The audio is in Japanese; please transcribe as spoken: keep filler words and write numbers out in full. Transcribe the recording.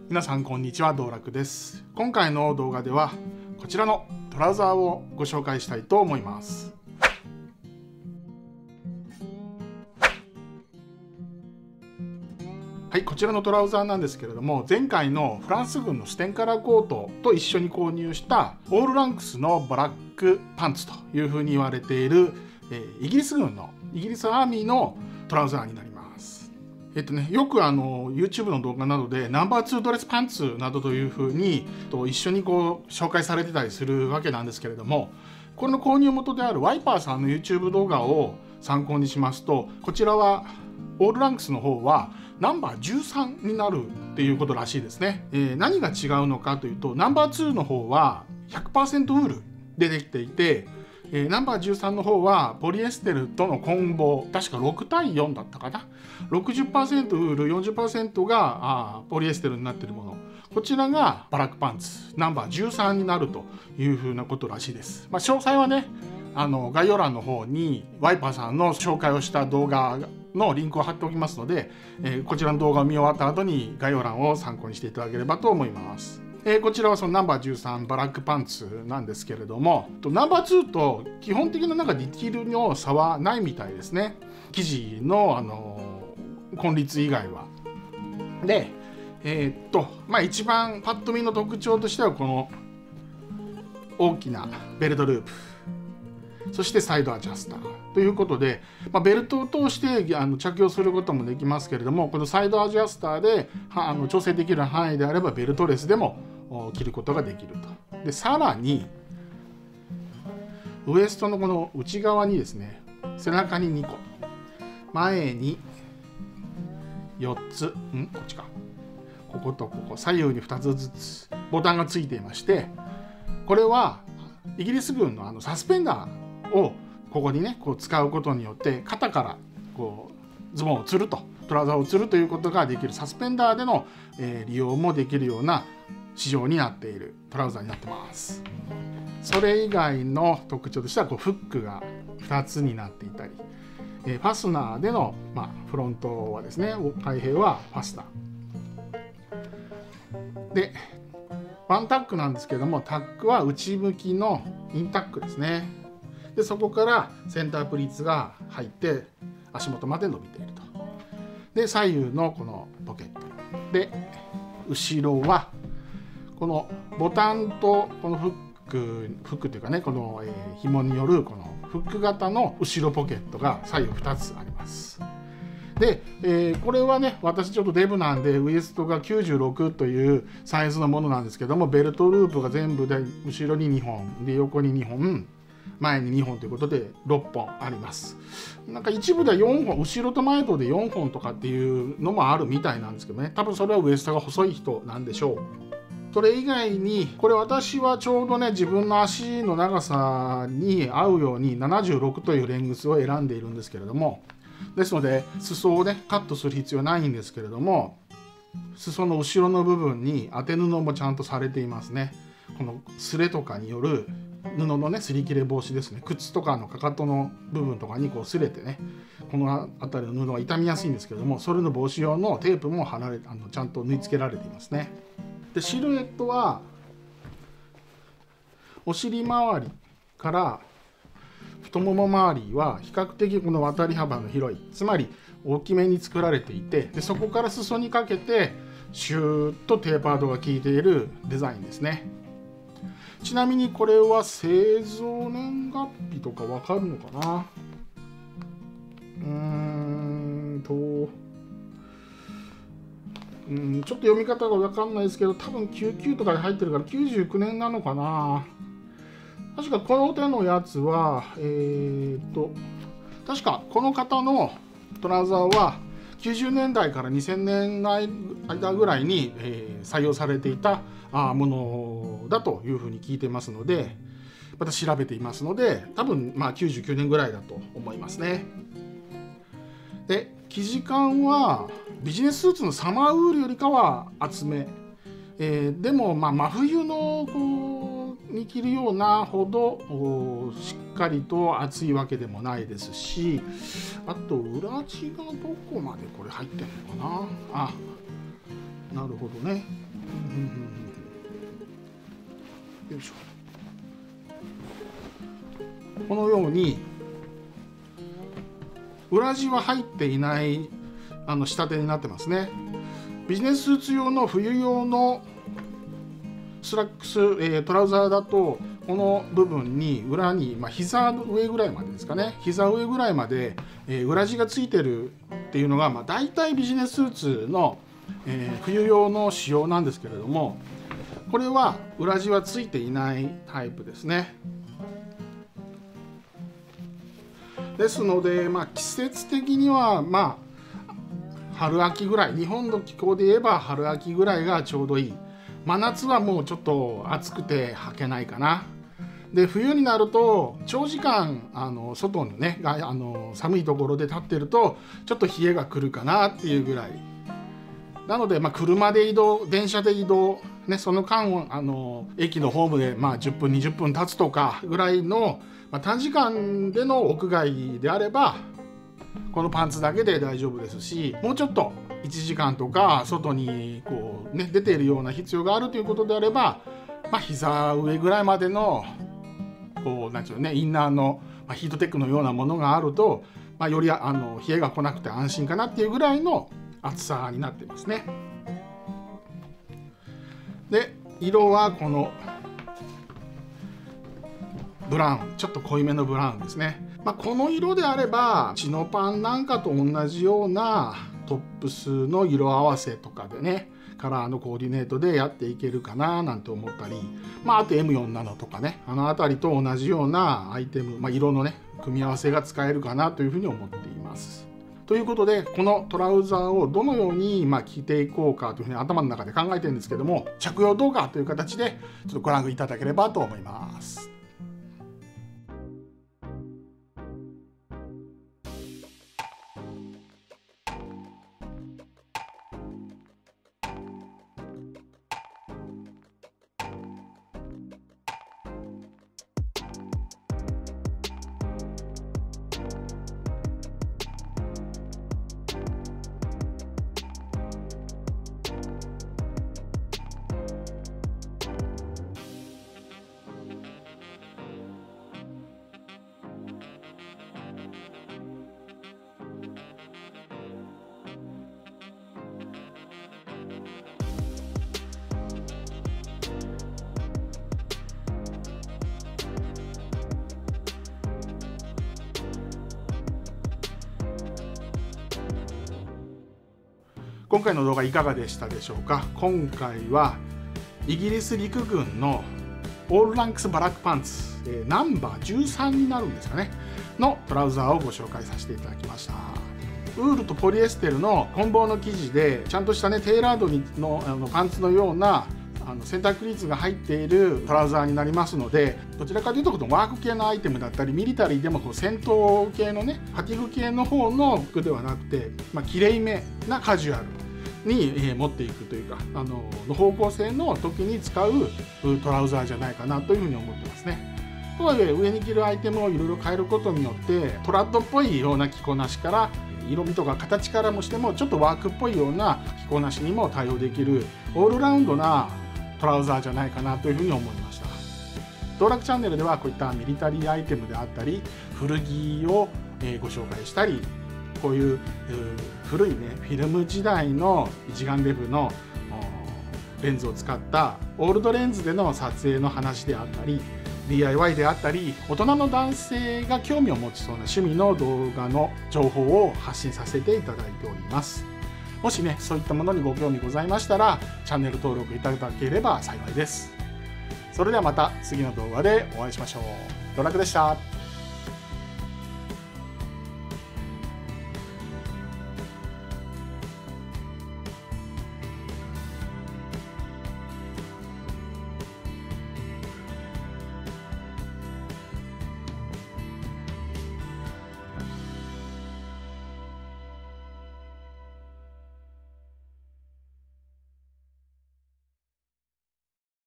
皆さんこんにちは、道楽です。今回の動画ではこちらのトラウザーをご紹介したいと思います。はい、こちらのトラウザーなんですけれども、前回のフランス軍のステンカラーコートと一緒に購入したオールランクスのブラックパンツというふうに言われている、えー、イギリス軍のイギリスアーミーのトラウザーになります。えっとね、よくあの YouTube の動画などでナンバーツードレスパンツなどというふうにと一緒にこう紹介されてたりするわけなんですけれども、これの購入元であるワイパーさんの YouTube 動画を参考にしますと、こちらはオールランクスの方はナンバーじゅうさんになるっていうことらしいですね。えー、何が違うのかというと、ナンバーツーの方は ひゃくパーセント ウールでできていて、えー、ナンバーじゅうさんの方はポリエステルとの混合、確かろくたいよんだったかな。ろくじゅっパーセント ウール、よんじゅっパーセント があポリエステルになっているもの、こちらがバラックパンツナンバーじゅうさんになるというふうなことらしいです。まあ、詳細はね、あの概要欄の方にワイパーさんの紹介をした動画のリンクを貼っておきますので、えー、こちらの動画を見終わった後に概要欄を参考にしていただければと思います。えー、こちらはそのナンバーじゅうさんバラックパンツなんですけれども、ナンバーツーと基本的ななんかディティールの差はないみたいですね。生地の、あのー、根率以外は。で、えー、っとまあ一番パッと見の特徴としてはこの大きなベルトループ、そしてサイドアジャスターということで、まあ、ベルトを通してあの着用することもできますけれども、このサイドアジャスターであの調整できる範囲であればベルトレスでも着ることができると。でさらにウエストのこの内側にですね、背中ににこ、前によっつ、んこっちか、こことここ左右にふたつずつボタンがついていまして、これはイギリス軍のあのサスペンダーをここにねこう使うことによって肩からこうズボンをつると、トラウザーをつるということができるサスペンダーでの、えー、利用もできるような仕様になっているトラウザーになってます。それ以外の特徴としてはこうフックがふたつになっていたり、えー、ファスナーでの、まあ、フロントはですね、開閉はファスナーで、ワンタックなんですけども、タックは内向きのインタックですね。でそこからセンタープリーツが入って足元まで伸びていると。で左右のこのポケットで、後ろはこのボタンとこのフックフックというかね、この、えー、紐によるこのフック型の後ろポケットが左右ふたつあります。で、えー、これはね、私ちょっとデブなんでウエストがきゅうじゅうろくというサイズのものなんですけども、ベルトループが全部で後ろににほんで横ににほん、前ににほんということでろっぽんあります。なんか一部ではよんほん、後ろと前とでよんほんとかっていうのもあるみたいなんですけどね、多分それはウエストが細い人なんでしょう。それ以外に、これ私はちょうどね自分の足の長さに合うようにななじゅうろくというレングスを選んでいるんですけれども、ですので裾をねカットする必要はないんですけれども、裾の後ろの部分に当て布もちゃんとされていますね。このスレとかによる布のね擦り切れ防止ですね。靴とかのかかとの部分とかにこう擦れてね、この辺りの布は傷みやすいんですけれども、それの防止用のテープも貼られあのちゃんと縫い付けられていますね。でシルエットはお尻周りから太もも周りは比較的この渡り幅の広い、つまり大きめに作られていて、でそこから裾にかけてシューッとテーパードが効いているデザインですね。ちなみにこれは製造年月日とかわかるのかな。うーんとうんちょっと読み方がわかんないですけど、多分きゅうじゅうきゅうとかで入ってるからきゅうじゅうきゅうねんなのかな。確かこの手のやつはえー、っと確かこの方のトラウザーはきゅうじゅうねんだいからにせんねんの間ぐらいに、えー、採用されていたものだというふうに聞いていますので、また調べていますので、多分まあきゅうじゅうきゅうねんぐらいだと思いますね。で生地感はビジネススーツのサマーウールよりかは厚め、えー、でもまあ真冬のこうに着るようなほどしっかりと厚いわけでもないですし、あと裏地がどこまでこれ入ってるのかなあ、 なるほどね。よいしょ。このように裏地は入っていないあの仕立てになってますね。ビジネススーツ用の冬用のスラックス、えー、トラウザーだとこの部分に裏に、まあ、膝上ぐらいまでですかね、膝上ぐらいまで、えー、裏地がついてるっていうのが、まあ、大体ビジネススーツの、えー、冬用の仕様なんですけれども、これは裏地はついていないタイプですね。ですので、まあ、季節的にはまあ春秋ぐらい、日本の気候で言えば春秋ぐらいがちょうどいい。真夏はもうちょっと暑くて履けないかな。で冬になると長時間あの外のねあの寒いところで立ってるとちょっと冷えが来るかなっていうぐらいなので、まあ、車で移動、電車で移動、ね、その間あの駅のホームで、まあ、じゅっぷんにじゅっぷん経つとかぐらいの、まあ、短時間での屋外であればこのパンツだけで大丈夫ですし、もうちょっといちじかんとか外にこう、ね、出ているような必要があるということであれば、まあ、膝上ぐらいまでのこうなんていうのね、インナーの、まあ、ヒートテックのようなものがあると、まあ、よりあの冷えが来なくて安心かなっていうぐらいの厚さになってますね。で色はこのブラウン、ちょっと濃いめのブラウンですね。まあ、この色であればチノパンなんかと同じようなトップスの色合わせとかでね、カラーのコーディネートでやっていけるかななんて思ったり、まあ、あと エムよんじゅうなな とかね、あの辺りと同じようなアイテム、まあ、色のね組み合わせが使えるかなというふうに思っています。ということでこのトラウザーをどのようにまあ着ていこうかというふうに頭の中で考えてるんですけども、着用動画という形でちょっとご覧いただければと思います。今回の動画いかがでしたでしょうか。今回はイギリス陸軍のオールランクスバラックパンツ、えー、ナンバーじゅうさんになるんですかねのトラウザーをご紹介させていただきました。ウールとポリエステルの混紡の生地でちゃんとしたねテーラードのあのパンツのようなあのセンタークリーツが入っているトラウザーになりますので、どちらかというとこのワーク系のアイテムだったりミリタリーでもこう戦闘系のねファティグ系の方の服ではなくて、まあ、きれいめなカジュアルに、えー、持っていくというかあのの方向性の時に使うトラウザーじゃないかなというふうに思ってますね。とはいえ上に着るアイテムをいろいろ変えることによってトラッドっぽいような着こなしから色味とか形からもしてもちょっとワークっぽいような着こなしにも対応できるオールラウンドなトラウザーじゃないかなというふうに思いました。道楽チャンネルではこういったミリタリーアイテムであったり古着をご紹介したり、こういう古いねフィルム時代の一眼レフのレンズを使ったオールドレンズでの撮影の話であったり ディーアイワイ であったり、大人の男性が興味を持ちそうな趣味の動画の情報を発信させていただいております。もしねそういったものにご興味ございましたらチャンネル登録いただければ幸いです。それではまた次の動画でお会いしましょう。道楽でした。